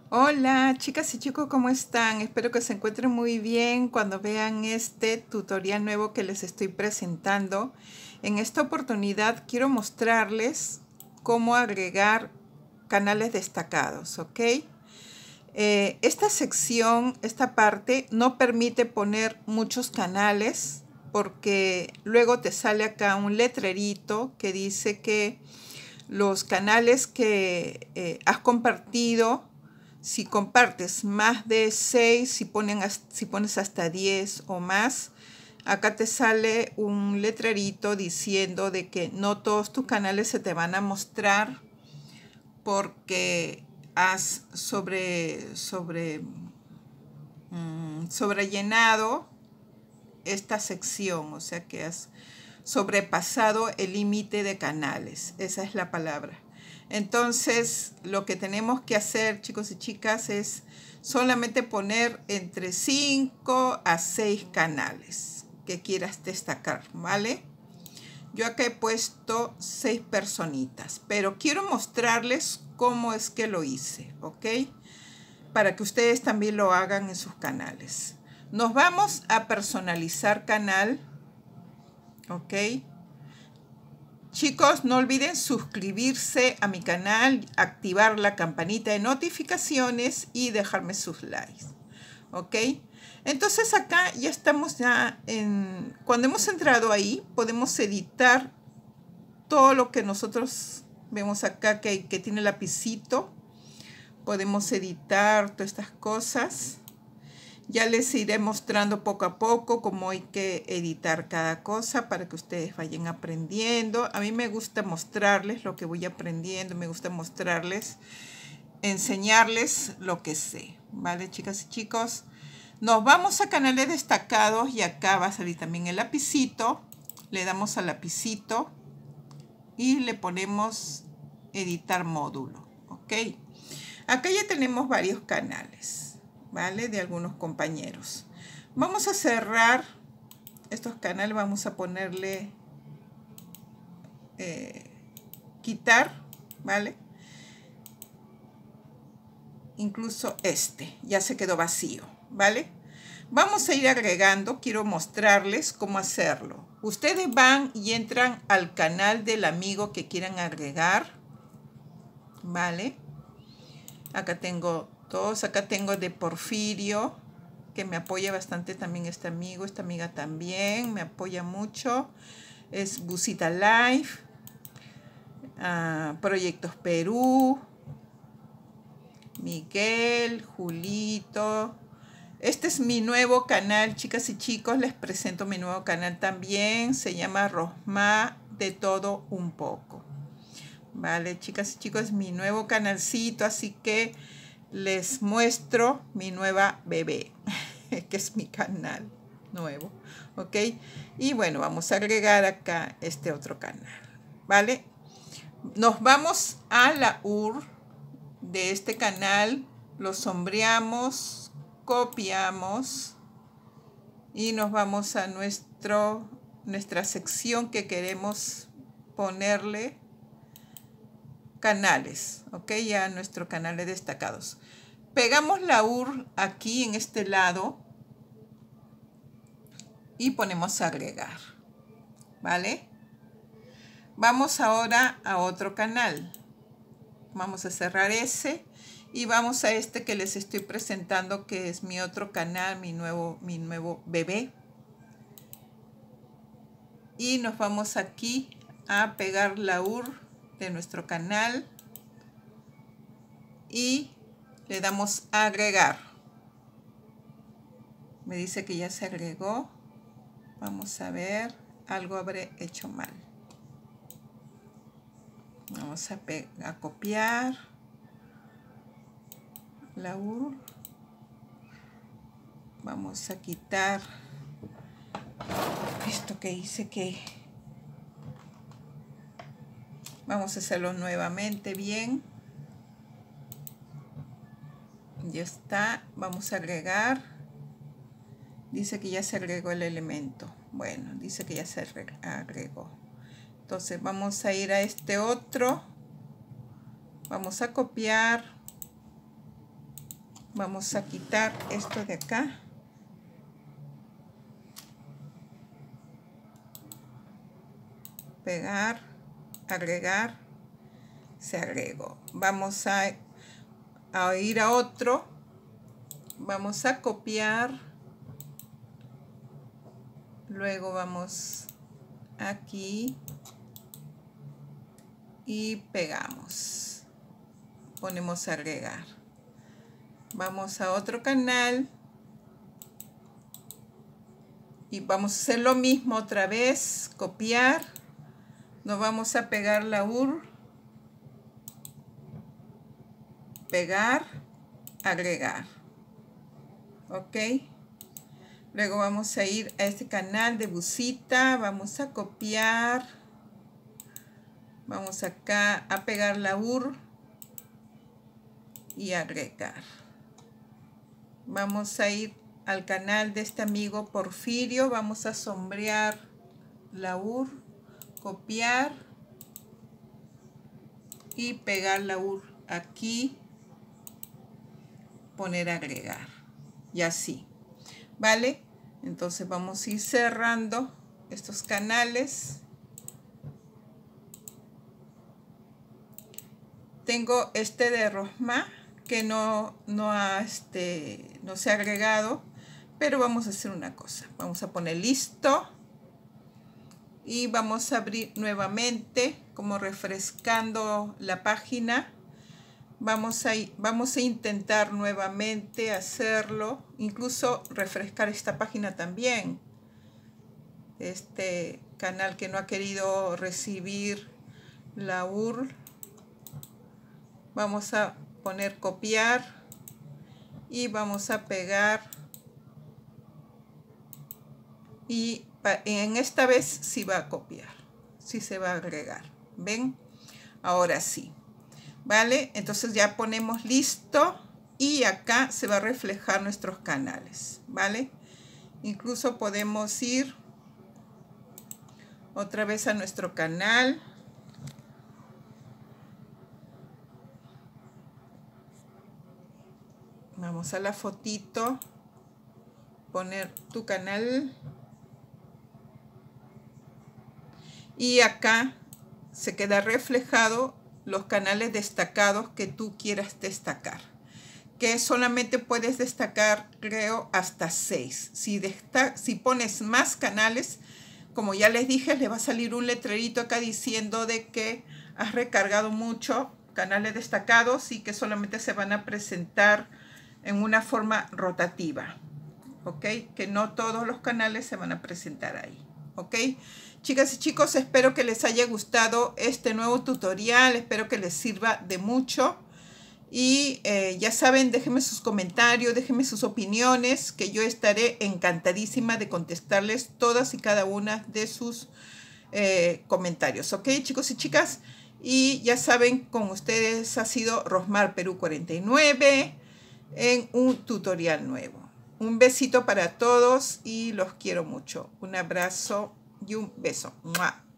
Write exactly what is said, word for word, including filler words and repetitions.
Hola chicas y chicos, ¿cómo están? Espero que se encuentren muy bien cuando vean este tutorial nuevo que les estoy presentando. En esta oportunidad quiero mostrarles cómo agregar canales destacados, ¿ok? Eh, esta sección, esta parte, no permite poner muchos canales porque luego te sale acá un letrerito que dice que los canales que eh, has compartido, si compartes más de seis, si, ponen, si pones hasta diez o más, acá te sale un letrerito diciendo de que no todos tus canales se te van a mostrar porque has sobre, sobre, mmm, sobrellenado esta sección, o sea que has sobrepasado el límite de canales. Esa es la palabra. Entonces, lo que tenemos que hacer, chicos y chicas, es solamente poner entre cinco a seis canales que quieras destacar, ¿vale? Yo acá he puesto seis personitas, pero quiero mostrarles cómo es que lo hice, ¿ok? Para que ustedes también lo hagan en sus canales. Nos vamos a personalizar canal, ¿ok? Chicos, no olviden suscribirse a mi canal, activar la campanita de notificaciones y dejarme sus likes, ¿ok? Entonces acá ya estamos ya en... Cuando hemos entrado ahí, podemos editar todo lo que nosotros vemos acá que, que tiene lapicito. Podemos editar todas estas cosas. Ya les iré mostrando poco a poco cómo hay que editar cada cosa para que ustedes vayan aprendiendo. A mí me gusta mostrarles lo que voy aprendiendo, me gusta mostrarles, enseñarles lo que sé. ¿Vale, chicas y chicos? Nos vamos a canales destacados y acá va a salir también el lapicito. Le damos al lapicito y le ponemos editar módulo. ¿Ok? Acá ya tenemos varios canales. ¿Vale? De algunos compañeros. Vamos a cerrar estos canales, vamos a ponerle eh, quitar, ¿vale? Incluso este ya se quedó vacío, ¿vale? Vamos a ir agregando, quiero mostrarles cómo hacerlo. Ustedes van y entran al canal del amigo que quieran agregar, ¿vale? Acá tengo todos, acá tengo de Porfirio, que me apoya bastante también este amigo, esta amiga también, me apoya mucho. Es Busita Life, uh, Proyectos Perú, Miguel, Julito. Este es mi nuevo canal, chicas y chicos, les presento mi nuevo canal también, se llama Rosma de todo un poco. Vale, chicas y chicos, es mi nuevo canalcito, así que les muestro mi nueva bebé, que es mi canal nuevo, ¿ok? Y bueno, vamos a agregar acá este otro canal, ¿vale? Nos vamos a la U R L de este canal, lo sombreamos, copiamos y nos vamos a nuestro, nuestra sección que queremos ponerle canales, ok, ya nuestro canal de destacados. Pegamos la U R L aquí en este lado y ponemos agregar, ¿vale? Vamos ahora a otro canal. Vamos a cerrar ese y vamos a este que les estoy presentando, que es mi otro canal, mi nuevo, mi nuevo bebé. Y nos vamos aquí a pegar la U R L de nuestro canal y le damos a agregar. Me dice que ya se agregó. Vamos a ver, algo habré hecho mal. Vamos a, a copiar la U R L. Vamos a quitar esto que hice que... Vamos a hacerlo nuevamente bien. Ya está. Vamos a agregar. Dice que ya se agregó el elemento. Bueno, dice que ya se agregó. Entonces vamos a ir a este otro. Vamos a copiar. Vamos a quitar esto de acá. Pegar, agregar, se agregó. Vamos a, a ir a otro. Vamos a copiar. Luego vamos aquí y pegamos. Ponemos a agregar. Vamos a otro canal y vamos a hacer lo mismo otra vez. Copiar. Nos vamos a pegar la U R L. Pegar. Agregar. Ok. Luego vamos a ir a este canal de Busita. Vamos a copiar. Vamos acá a pegar la U R L y agregar. Vamos a ir al canal de este amigo Porfirio. Vamos a sombrear la U R L, copiar y pegar la U R L aquí, poner agregar y así. ¿Vale? Entonces vamos a ir cerrando estos canales. Tengo este de Rosma que no, no, ha, este, no se ha agregado, pero vamos a hacer una cosa. Vamos a poner listo y vamos a abrir nuevamente, como refrescando la página. Vamos a, vamos a intentar nuevamente hacerlo, incluso refrescar esta página también. Este canal que no ha querido recibir la U R L. Vamos a poner copiar y vamos a pegar. Y en esta vez sí va a copiar, sí se va a agregar. ¿Ven? Ahora sí. ¿Vale? Entonces ya ponemos listo y acá se va a reflejar nuestros canales. ¿Vale? Incluso podemos ir otra vez a nuestro canal. Vamos a la fotito, poner tu canal y acá se queda reflejado los canales destacados que tú quieras destacar, que solamente puedes destacar, creo, hasta seis. Si, si pones más canales, como ya les dije, le va a salir un letrerito acá diciendo de que has recargado mucho canales destacados y que solamente se van a presentar en una forma rotativa. ¿Ok? Que no todos los canales se van a presentar ahí. ¿Ok? Chicas y chicos, espero que les haya gustado este nuevo tutorial. Espero que les sirva de mucho. Y eh, ya saben, déjenme sus comentarios, déjenme sus opiniones, que yo estaré encantadísima de contestarles todas y cada una de sus eh, comentarios. ¿Ok, chicos y chicas? Y ya saben, con ustedes ha sido Rosmar Perú cuarenta y nueve en un tutorial nuevo. Un besito para todos y los quiero mucho. Un abrazo y un beso. ¡Mua!